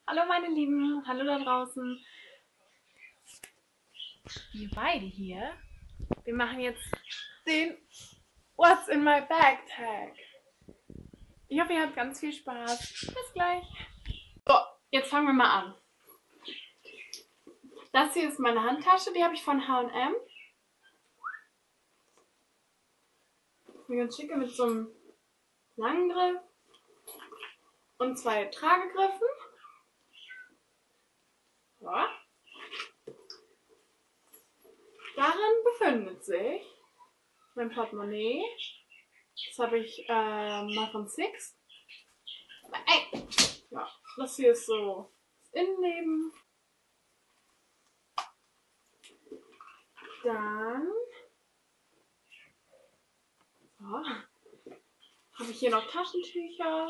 Hallo meine Lieben, hallo da draußen. Wir beide hier. Wir machen jetzt den What's in my bag Tag. Ich hoffe, ihr habt ganz viel Spaß. Bis gleich. So, jetzt fangen wir mal an. Das hier ist meine Handtasche, die habe ich von H&M. Eine ganz schicke mit so einem langen Griff und 2 Tragegriffen. So. Darin befindet sich mein Portemonnaie. Das habe ich mal von Six. Ja, das hier ist so das Innenleben. Dann habe ich hier noch Taschentücher.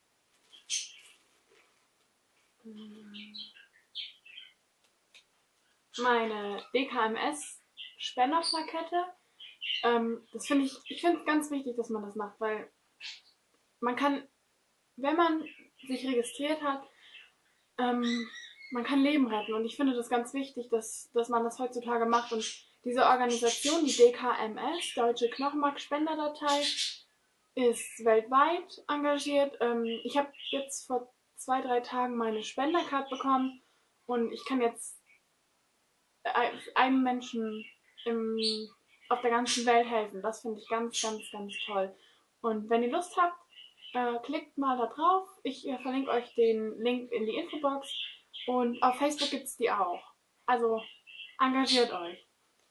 Meine DKMS Spenderplakette. Das finde ich finde es ganz wichtig, dass man das macht, weil man kann, wenn man sich registriert hat, man kann Leben retten. Und ich finde das ganz wichtig, dass man das heutzutage macht. Und diese Organisation, die DKMS, Deutsche Knochenmarkspenderdatei, ist weltweit engagiert. Ich habe jetzt vor 2, 3 Tagen meine Spendercard bekommen und ich kann jetzt einem Menschen auf der ganzen Welt helfen. Das finde ich ganz, ganz, ganz toll. Und wenn ihr Lust habt, klickt mal da drauf. Ich verlinke euch den Link in die Infobox und auf Facebook gibt es die auch. Also engagiert euch.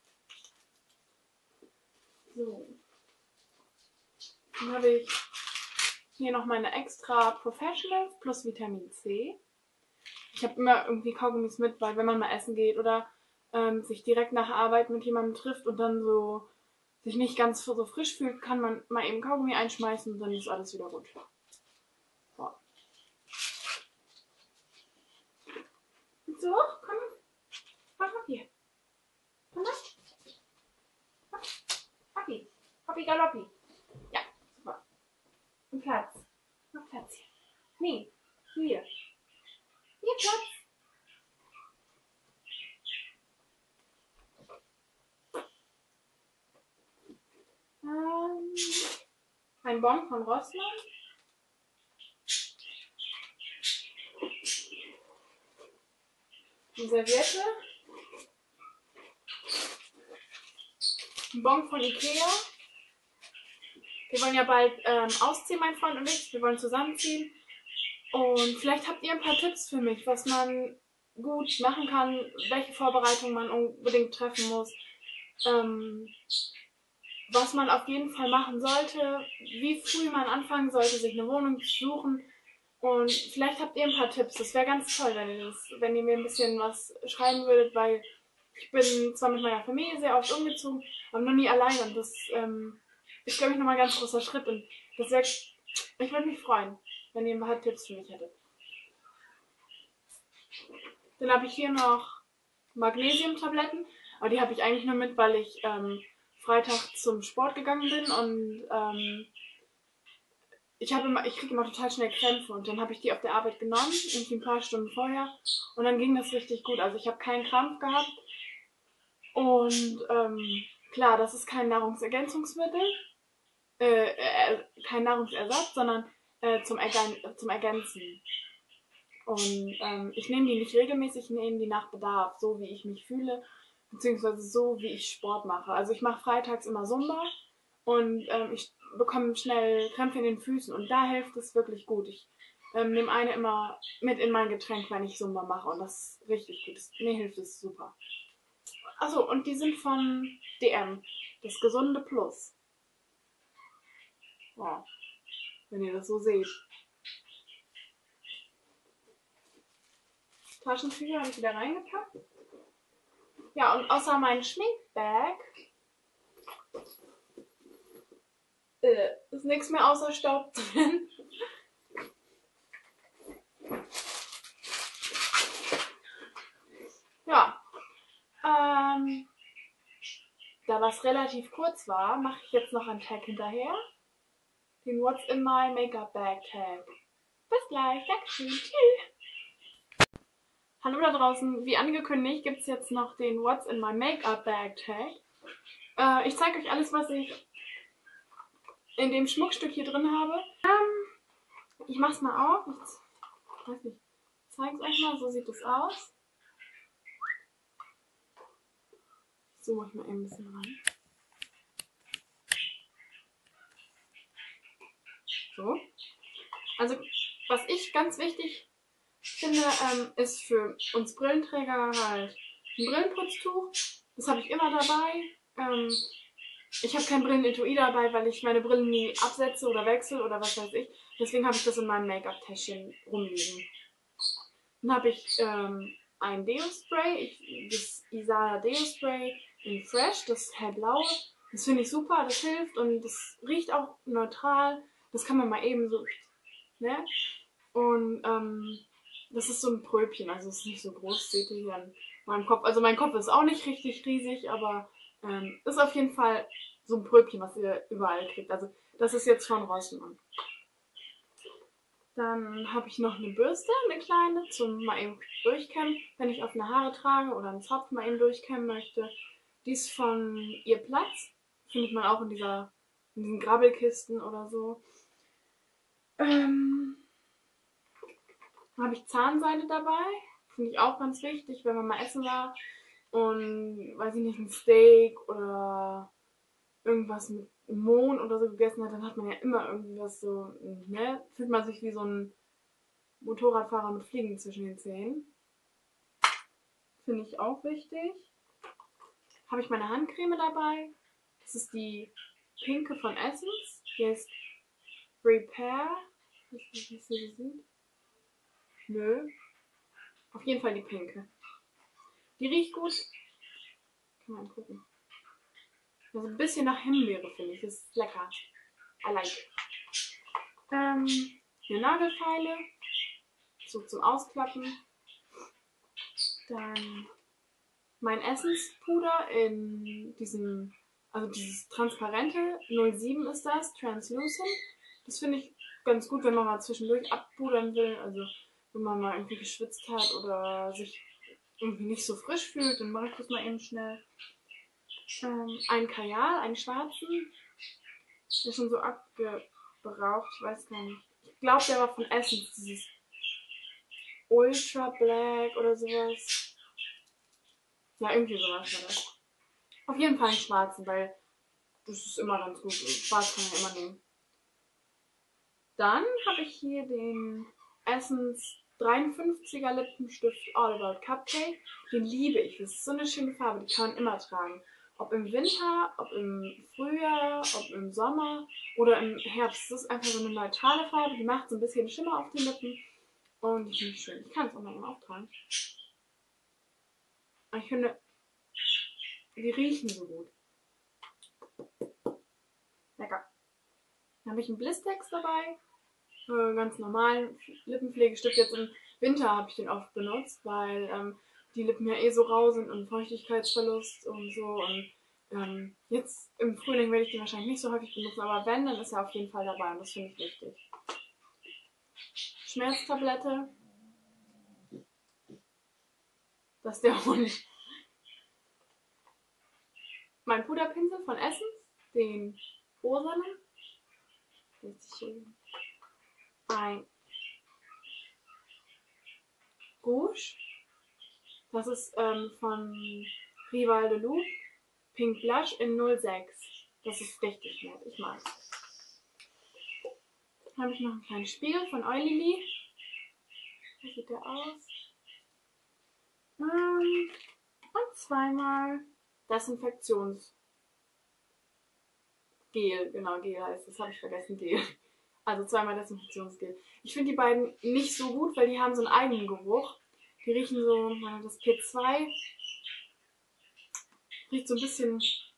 So. Dann habe ich hier noch meine extra Professionals plus Vitamin C. Ich habe immer irgendwie Kaugummis mit, weil wenn man mal essen geht oder sich direkt nach der Arbeit mit jemandem trifft und dann so sich nicht ganz so frisch fühlt, kann man mal eben Kaugummi einschmeißen und dann ist alles wieder gut. So, so komm hier. Komm mal. Hoppi. Hoppi galoppi. Ja, super. Und Platz. Noch Platz hier. Nee, hier. Hier Platz. Ein Bon von Rossmann. Eine Serviette. Ein Bon von Ikea. Wir wollen ja bald ausziehen, mein Freund und ich. Wir wollen zusammenziehen. Und vielleicht habt ihr ein paar Tipps für mich, was man gut machen kann, welche Vorbereitungen man unbedingt treffen muss, was man auf jeden Fall machen sollte, wie früh man anfangen sollte, sich eine Wohnung zu suchen. Und vielleicht habt ihr ein paar Tipps. Das wäre ganz toll, wenn ihr mir ein bisschen was schreiben würdet, weil ich bin zwar mit meiner Familie sehr oft umgezogen, aber noch nie allein. Und das ist, glaube ich, nochmal ein ganz großer Schritt. Und ich würde mich freuen, wenn ihr ein paar Tipps für mich hättet. Dann habe ich hier noch Magnesiumtabletten, aber die habe ich eigentlich nur mit, weil ich Freitag zum Sport gegangen bin und ich kriege immer total schnell Krämpfe und dann habe ich die auf der Arbeit genommen, irgendwie ein paar Stunden vorher und dann ging das richtig gut. Also ich habe keinen Krampf gehabt und klar, das ist kein Nahrungsergänzungsmittel, kein Nahrungsersatz, sondern zum Ergänzen. Und ich nehme die nicht regelmäßig, ich nehme die nach Bedarf, so wie ich mich fühle, beziehungsweise so wie ich Sport mache. Also ich mache freitags immer Zumba und ich bekomme schnell Krämpfe in den Füßen und da hilft es wirklich gut. Ich nehme eine immer mit in mein Getränk, wenn ich Zumba mache und das ist richtig gut. Mir hilft es super. Achso, und die sind von DM, das gesunde Plus. Ja, wenn ihr das so seht. Taschentücher habe ich wieder reingepackt. Ja, und außer mein Schminkbag ist nichts mehr außer Staub drin. Ja, da das relativ kurz war, mache ich jetzt noch einen Tag hinterher. Den What's in my Makeup Bag Tag. Bis gleich, Dankeschön, tschüss. Hallo da draußen, wie angekündigt gibt es jetzt noch den What's in my Makeup Bag Tag. Ich zeige euch alles, was ich in dem Schmuckstück hier drin habe. Ich mach's mal auf. Ich weiß nicht, ich zeige es euch mal, so sieht es aus. Ich zoome euch mal eben ein bisschen rein. So. Also, was ich ganz wichtig finde, ist für uns Brillenträger halt ein Brillenputztuch. Das habe ich immer dabei. Ich habe kein Brillenetui dabei, weil ich meine Brillen nie absetze oder wechsle oder was weiß ich. Deswegen habe ich das in meinem Make-up-Täschchen rumliegen. Dann habe ich ein Deo-Spray, das Isala Deo-Spray in Fresh, das hellblaue. Das finde ich super, das hilft und das riecht auch neutral. Das kann man mal eben so, ne? Und das ist so ein Pröbchen, also es ist nicht so groß, seht ihr hier an meinem Kopf. Also mein Kopf ist auch nicht richtig riesig, aber ist auf jeden Fall so ein Pröbchen, was ihr überall kriegt. Also das ist jetzt von Rossmann. Dann habe ich noch eine Bürste, eine kleine, zum mal eben durchkämmen, wenn ich offene Haare trage oder einen Zopf mal eben durchkämmen möchte. Die ist von Ihr Platz. Findet man auch in diesen Grabbelkisten oder so. Habe ich Zahnseide dabei. Finde ich auch ganz wichtig, wenn man mal essen war und, weiß ich nicht, ein Steak oder irgendwas mit Mohn oder so gegessen hat, dann hat man ja immer irgendwie was so, ne? Fühlt man sich wie so ein Motorradfahrer mit Fliegen zwischen den Zähnen. Finde ich auch wichtig. Habe ich meine Handcreme dabei. Das ist die pinke von Essence. Die heißt Repair. Ich weiß nicht, wie sie sieht. Nö. Auf jeden Fall die pinke. Die riecht gut. Kann man gucken. Also ein bisschen nach Himbeere, finde ich. Das ist lecker. I like. Hier Nagelfeile. So zum Ausklappen. Dann mein Essenspuder in diesem, also dieses transparente, 07 ist das, Translucent. Das finde ich ganz gut, wenn man mal zwischendurch abpudern will. Also wenn man mal irgendwie geschwitzt hat oder sich irgendwie nicht so frisch fühlt, dann mache ich das mal eben schnell. Einen Kajal, einen schwarzen. Der ist schon so abgebraucht, ich weiß gar nicht. Ich glaube, der war von Essence, dieses Ultra Black oder sowas. Ja, irgendwie sowas war das. Auf jeden Fall einen schwarzen, weil das ist immer ganz gut. Schwarz kann man ja immer nehmen. Dann habe ich hier den Essence 53er Lippenstift All About Cupcake. Den liebe ich. Das ist so eine schöne Farbe, die kann man immer tragen. Ob im Winter, ob im Frühjahr, ob im Sommer oder im Herbst. Das ist einfach so eine neutrale Farbe, die macht so ein bisschen Schimmer auf den Lippen. Und die finde ich schön. Ich kann es auch mal auftragen. Aber ich finde, die riechen so gut. Lecker. Dann habe ich einen Blistex dabei. Ganz normalen Lippenpflegestift. Jetzt im Winter habe ich den oft benutzt, weil die Lippen ja eh so rau sind und Feuchtigkeitsverlust und so. Und jetzt im Frühling werde ich den wahrscheinlich nicht so häufig benutzen, aber wenn, dann ist er auf jeden Fall dabei und das finde ich wichtig. Schmerztablette. Das ist der Hund. Mein Puderpinsel von Essence, den rosanen. Richtig schön. Ein Rouge. Das ist von Rival de Loup. Pink Blush in 06. Das ist richtig nett. Ich mag es. Dann habe ich noch einen kleinen Spiegel von Oilily. Wie sieht der aus? Und zweimal Desinfektionsgel. Genau, Gel heißt das. Habe ich vergessen, Gel. Also zweimal Desinfektionsgel. Ich finde die beiden nicht so gut, weil die haben so einen eigenen Geruch. Die riechen so, das P2 riecht so ein bisschen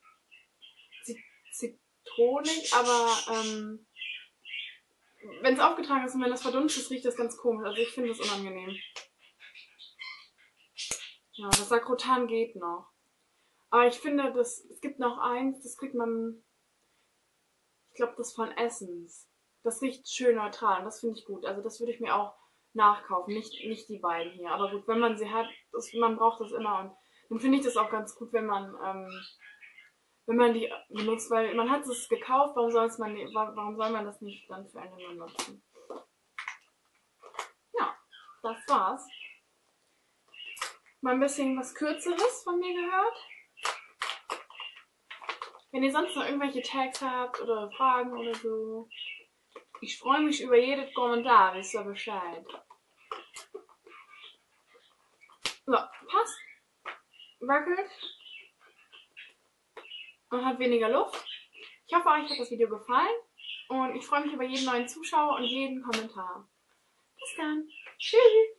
zitronig, aber wenn es aufgetragen ist und wenn das verdunstet ist, riecht das ganz komisch. Also ich finde das unangenehm. Ja, das Sakrotan geht noch. Aber ich finde, es gibt noch eins, das kriegt man, ich glaube, das von Essence. Das riecht schön neutral und das finde ich gut. Also das würde ich mir auch nachkaufen, nicht die beiden hier. Aber gut, wenn man sie hat, man braucht das immer und dann finde ich das auch ganz gut, wenn man die benutzt, weil man hat es gekauft, warum soll man das nicht dann für eine nutzen? Ja, das war's. Mal ein bisschen was Kürzeres von mir gehört. Wenn ihr sonst noch irgendwelche Tags habt oder Fragen oder so, ich freue mich über jeden Kommentar, wisst ihr Bescheid. So, passt. Wackelt. Und hat weniger Luft. Ich hoffe, euch hat das Video gefallen. Und ich freue mich über jeden neuen Zuschauer und jeden Kommentar. Bis dann. Tschüss.